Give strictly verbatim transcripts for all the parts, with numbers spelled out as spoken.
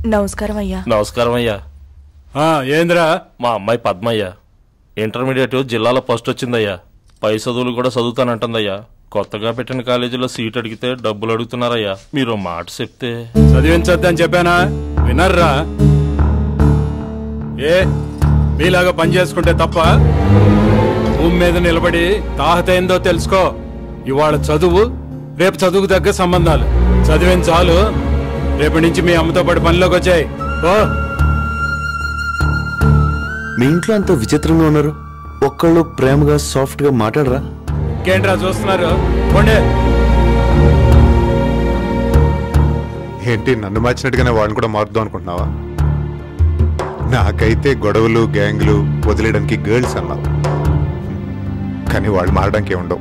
నమస్కారం అయ్యా. నమస్కారం అయ్యా. ఏంద్రా? మా అమ్మాయి పద్మయ్య ఇంటర్మీడియట్ జిల్లాలో ఫస్ట్ వచ్చిందయ్యా. పై చదువులు కూడా చదువుతానంటుందయ్యా. కొత్తగా పెట్టిన కాలేజీలో సీట్ అడిగితే డబ్బులు అడుగుతున్నారయ్యా. మీరు మాట చెప్తే. చదివించొద్దని చెప్పానా? వినర్రా? ఏ మీలాగా పని చేసుకుంటే తప్ప? భూమి మీద నిలబడి తాహతైందో తెలుసుకో. ఇవాళ చదువు, రేపు చదువుకు తగ్గ సంబంధాలు. చదివిన చాలు. రేపటి నుంచి మీ అమ్మతో పాటు పనిలోకి వచ్చాయి. ఓ మీ ఇంట్లో అంత విచిత్రంగా ఉన్నారు. ఒక్కళ్ళు ప్రేమగా సాఫ్ట్ గా మాట్లాడరా? ఇంకేంట్రా చూస్తున్నారు? పోండి. ఏంటి నన్ను మార్చినట్టుగానే వాళ్ళని కూడా మారుద్దాం అనుకుంటున్నావా? నాకైతే గొడవలు గ్యాంగులు వదిలేయడానికి గర్ల్స్ అన్నావు, కానీ వాళ్ళు మారడానికి ఉండవు.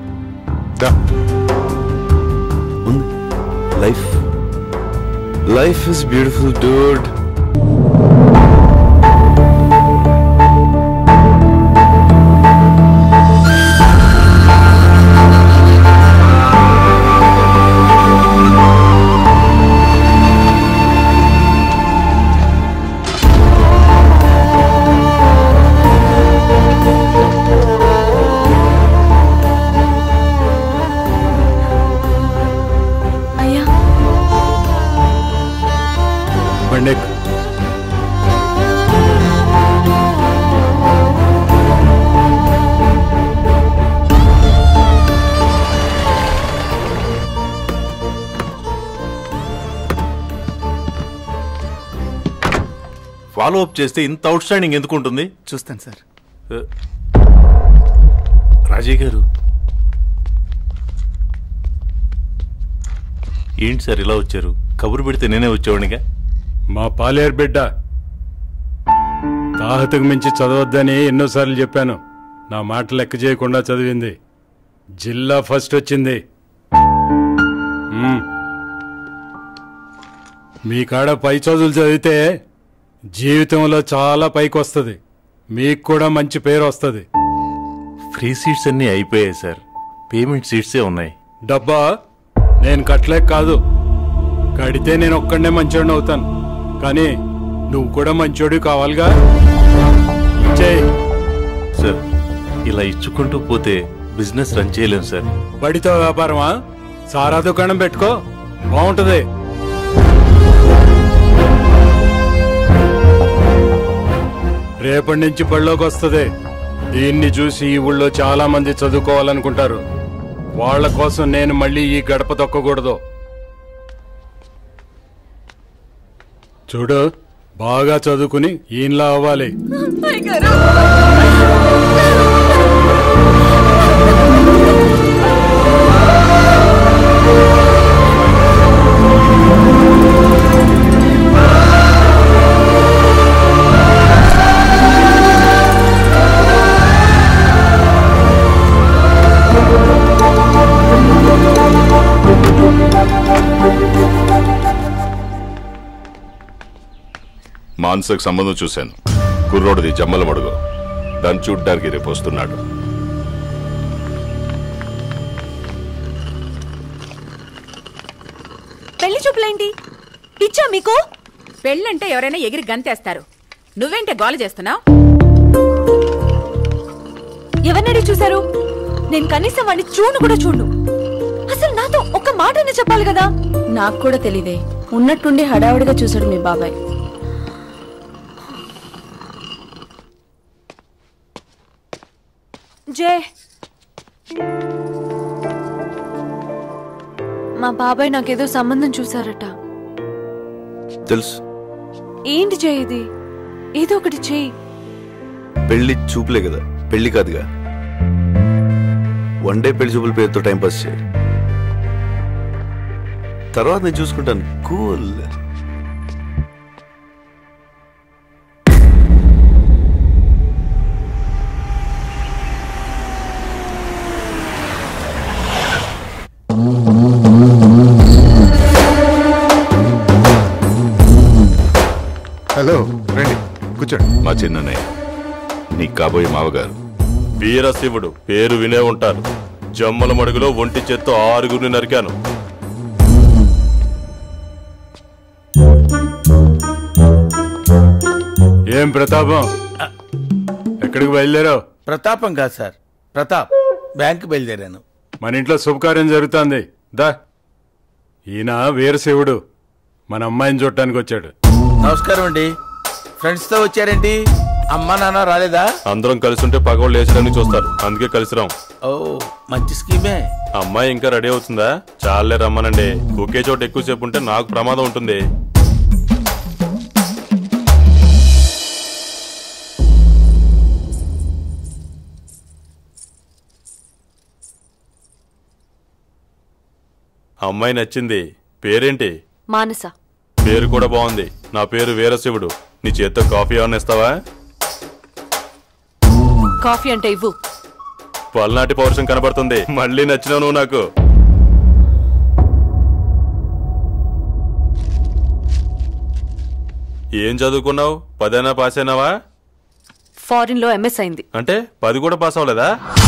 Life life is beautiful dude. Follow up చేస్తే ఇంత అవుట్ స్టాండింగ్ ఎందుకు ఉంటుంది? చూస్తాను సార్. రాజీ గారు ఏంటి సార్ ఇలా వచ్చారు? కబురు పెడితే నేనే వచ్చేవాడిగా. మా పాలేరు బిడ్డ తాహతకు మించి చదవద్దని ఎన్నోసార్లు చెప్పాను. నా మాట లెక్క చేయకుండా చదివింది. జిల్లా ఫస్ట్ వచ్చింది. మీ కాడ పై చదువులు చదివితే జీవితంలో చాలా పైకి వస్తుంది. మీకు కూడా మంచి పేరు వస్తుంది. ఫ్రీ సీట్స్ అన్నీ అయిపోయాయి సార్. పేమెంట్ సీట్సే ఉన్నాయి. డబ్బా నేను కట్టలేక కాదు, కడితే నేను ఒక్కడనే మంచోడిని అవుతాను. కానీ నువ్వు కూడా మంచోడి కావాలిగా. ఇచ్చేయి సార్. ఇలా ఇచ్చుకుంటూ పోతే బిజినెస్ రన్ చేయలేం సార్. బడితో వ్యాపారమా? సారా దుకాణం పెట్టుకో, బాగుంటది. రేపటి నుంచి బళ్ళోకి వస్తుంది. దీన్ని చూసి ఈ ఊళ్ళో చాలా మంది చదువుకోవాలనుకుంటారు. వాళ్ల కోసం నేను మళ్ళీ ఈ గడప తొక్కకూడదు. చూడు, బాగా చదువుకుని ఈయనలా అవ్వాలి. మాన్సకు సంబంధం చూశాను. కుర్రోడిది జమ్మల మడుగు. దాన్ని చూడ్డానికి రేపు వస్తున్నాడు. పెళ్లి చూపులేంటి? పిచ్చా మీకు? పెళ్ళంటే ఎవరైనా ఎగిరి గంతేస్తారు. నువ్వేంటే గోల చేస్తున్నావు? ఎవరినడి చూశారు? నేను కనీసం వాడిని చూడు కూడా చూడు. అసలు నాతో ఒక్క మాటనే చెప్పాలి కదా. నాకు కూడా తెలీదే. ఉన్నట్టుండి హడావుడిగా చూశాడు మీ బాబాయ్. జే, మా బాబాయ్ నాకేదో సంబంధం చూసారట. తెలుసు. ఏంటి జే ఇది? ఏదో ఒకటి చెయ్యి. పెళ్లి చూపులే కదా, పెళ్లి కాదుగా. వన్ డే పెళ్లి చూపుల పేరుతో టైంపాస్ చేయి. తర్వాత నేను చూసుకుంటాను. కూల్. హలో, రండి కూర్చోండి. మా చిన్ననే నీ కాబోయే మావగారు. వీరశివుడు పేరు వినే ఉంటారు. జమ్మల మడుగులో ఒంటి చేత్తో ఆరుగురిని నరికాను. ఏం ప్రతాపం, ఎక్కడికి బయలుదేరావు? ప్రతాపం కాదు సార్, ప్రతాప్. బ్యాంక్ బయలుదేరాను. మన ఇంట్లో శుభకార్యం జరుగుతోంది. దా, ఈయన వీరశివుడు మన అమ్మాయిని చూడటానికి వచ్చాడు. నమస్కారం అండి. ఫ్రెండ్స్ తో వచ్చారేంటి? అమ్మా నాన్న రాలేదా? అందరం కలిసి ఉంటే పగవాళ్ళు లేచడానికి చూస్తారు, అందుకే కలిసి రాం. ఓ మంచి స్కీమే. అమ్మాయి ఇంకా రెడీ అవుతుందా? చాలే రమ్మనండి. ఒకే చోట ఎక్కువసేపు ఉంటే నాకు ప్రమాదం ఉంటుంది. అమ్మాయి నచ్చింది. పేరేంటి? మానస. పేరు కూడా బాగుంది. నా పేరు వీరశివుడు. నీ చేత్తో కాఫీ ఏమన్నా ఇస్తావా? కాఫీ అంటే ఇవ్వు. పల్నాటి పౌరుషం కనబడుతుంది. మళ్ళీ నచ్చినావు నువ్వు నాకు. ఏం చదువుకున్నావు? పదైనా పాస్ అయినావా? ఫారిన్ లో ఎంఎస్ అయింది. అంటే పది కూడా పాస్ అవ్వలేదా?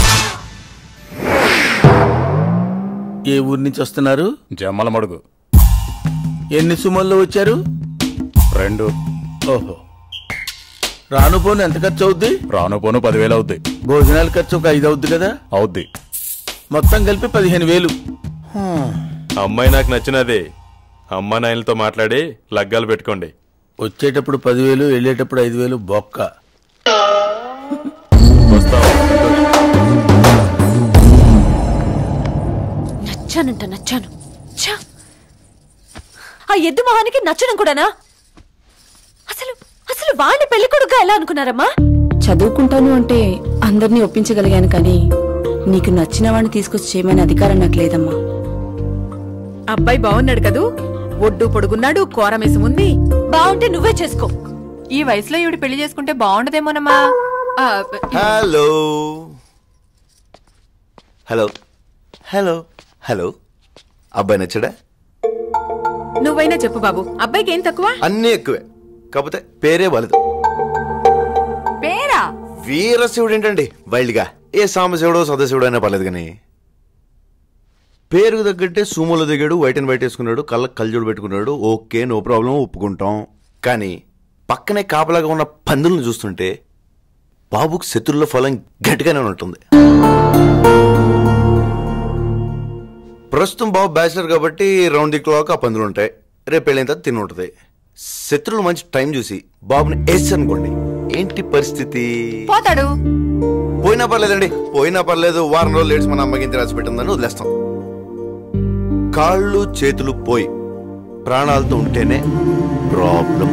ఏ ఊరి నుంచి వస్తున్నారు? జమ్మల మడుగు. ఎన్ని సుమల్లో వచ్చారు? రెండు. ఓహో. రాను పోను ఎంత ఖర్చు అవుద్ది? రాను పోను పదివేలు అవుద్ది. భోజనాల ఖర్చు ఒక ఐదు అవుద్ది కదా? అవుద్ది. మొత్తం కలిపి పదిహేను వేలు. అమ్మాయి నాకు నచ్చినది. అమ్మా నాయనలతో మాట్లాడి లగ్గాలు పెట్టుకోండి. వచ్చేటప్పుడు పదివేలు, వెళ్ళేటప్పుడు ఐదు వేలు బొక్క. నచ్చానంట నచ్చాను. ఆ ఎద్దు మొహానికి నచ్చడం కూడానా? అసలు అసలు వాడిని పెళ్లి కొడుకుగా ఎలా అనుకున్నారమ్మా? చదువుకుంటాను అంటే అందరినీ ఒప్పించగలిగాను, కానీ నీకు నచ్చిన వాడిని తీసుకొచ్చి చేయమని అధికారం నాకు లేదమ్మా. అబ్బాయి బాగున్నాడు కదూ? ఒడ్డు పొడుగున్నాడు, కోరమేసం ఉంది. బాగుంటే నువ్వే చేసుకో. ఈ వయసులో ఈవిడ పెళ్లి చేసుకుంటే బాగుండదేమోనమ్మా. హలో హలో హలో హలో అబ్బాయి నచ్చడా? నువ్వైనా చెప్పు బాబు, అబ్బాయికి ఏం తక్కువ? అన్నీ ఎక్కువే, కాకపోతే పేరే వలదు. పేరా? వీరశివుడు ఏంటండి వైల్డ్గా? ఏ సాంబశివుడో సదాశివుడు అయినా పర్లేదు, కానీ పేరుకు తగ్గట్టే సూమోలో దిగాడు, వైట్ అండ్ వైట్ వేసుకున్నాడు, కళ్ళకు కళ్ళజోడు పెట్టుకున్నాడు. ఓకే, నో ప్రాబ్లం, ఒప్పుకుంటాం. కానీ పక్కనే కాపలాగా ఉన్న పందులను చూస్తుంటే బాబుకు శత్రువుల ఫలం గట్టిగానే ఉంటుంది. ప్రస్తుతం బాబు బ్యాచిలర్ కాబట్టి రౌండ్ ది క్లాక్ ఆ పందులు ఉంటాయి. రేపు వెళ్ళిన తర్వాత తిని ఉంటుంది. శత్రువులు మంచి టైం చూసి బాబుని వేసి అనుకోండి, ఏంటి పరిస్థితి? పోతాడు. పోయినా పర్లేదండి, పోయినా పర్లేదు, వారం రోజులు లేట్స్ మన అమ్మకి ఇంత రాసి పెట్టిందని వదిలేస్తాం. కాళ్ళు చేతులు పోయి ప్రాణాలతో ఉంటేనే ప్రాబ్లం.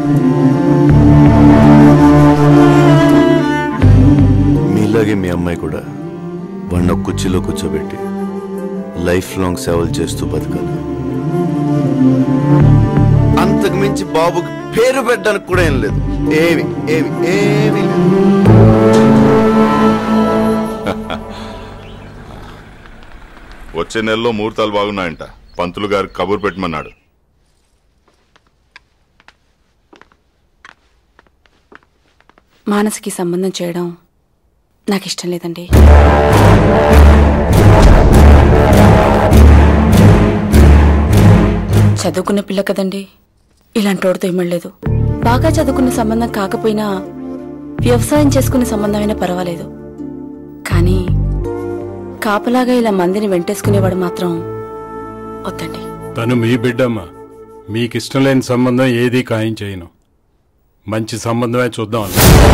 మీలాగే మీ అమ్మాయి కూడా వన్న కుర్చీలో కూర్చోబెట్టి లైఫ్ లాంగ్ సేవలు చేస్తూ బతకాలి. అంతకు మించి బాబుకి పేరు పెట్టడానికి కూడా ఏం లేదు. ఏమి ఏమి ఏమి వచ్చే నెలలో ముహూర్తాలు బాగున్నాయంట. పంతులు గారు కబురు పెట్టమన్నాడు. మానసికి సంబంధం చేయడం నాకు ఇష్టం లేదండి. చదువుకున్న పిల్ల కదండి, ఇలాంటి వాడితో ఇమ్మలేదు. బాగా చదువుకున్న సంబంధం కాకపోయినా వ్యవసాయం చేసుకునే సంబంధమైనా పర్వాలేదు, కానీ కాపలాగా ఇలా మందిని వెంటేసుకునేవాడు మాత్రం వద్దండి. తను మీ బిడ్డమ్మా, మీకిష్టం లేని సంబంధం ఏదీ ఖాయం చేయను. మంచి సంబంధమే చూద్దాం.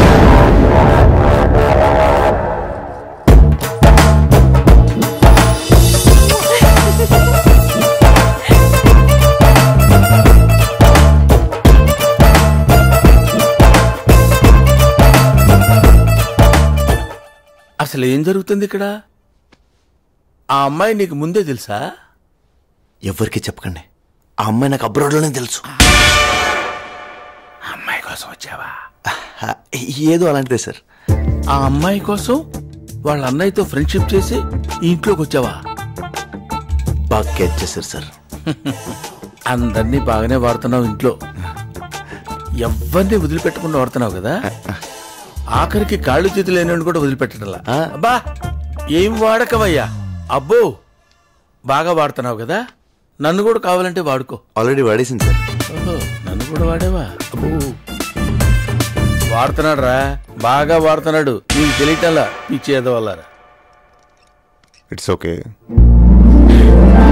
అసలు ఏం జరుగుతుంది ఇక్కడ? ఆ అమ్మాయి నీకు ముందే తెలుసా? ఎవరికి చెప్పకండి, ఆ అమ్మాయి నాకు అబ్రాడ్లోనే తెలుసు. అమ్మాయి కోసం వచ్చావా? ఏదో అలాంటిదే సార్. ఆ అమ్మాయి కోసం వాళ్ళ అన్నయ్యతో ఫ్రెండ్షిప్ చేసి ఈ ఇంట్లోకి వచ్చావా? బాగా క్యాచ్ చేశారు సార్. అందరినీ బాగానే వాడుతున్నావు ఇంట్లో, ఎవరిని వదిలిపెట్టకుండా వాడుతున్నావు కదా. ఆఖరికి కాళ్ళు చేతులు లేని కూడా వదిలిపెట్టడంలా. అబ్బా ఏం వాడకమయ్యా. అబ్బో బాగా వాడుతున్నావు కదా, నన్ను కూడా కావాలంటే వాడుకో. ఆల్రెడీ వాడేసింది సార్. ఓహో, నన్ను కూడా వాడేవా? అబ్బో వాడుతున్నాడు రా, బాగా వాడుతున్నాడు. నీకు తెలియటల్లా పిచ్చి ఎదవల్లారా. It's okay.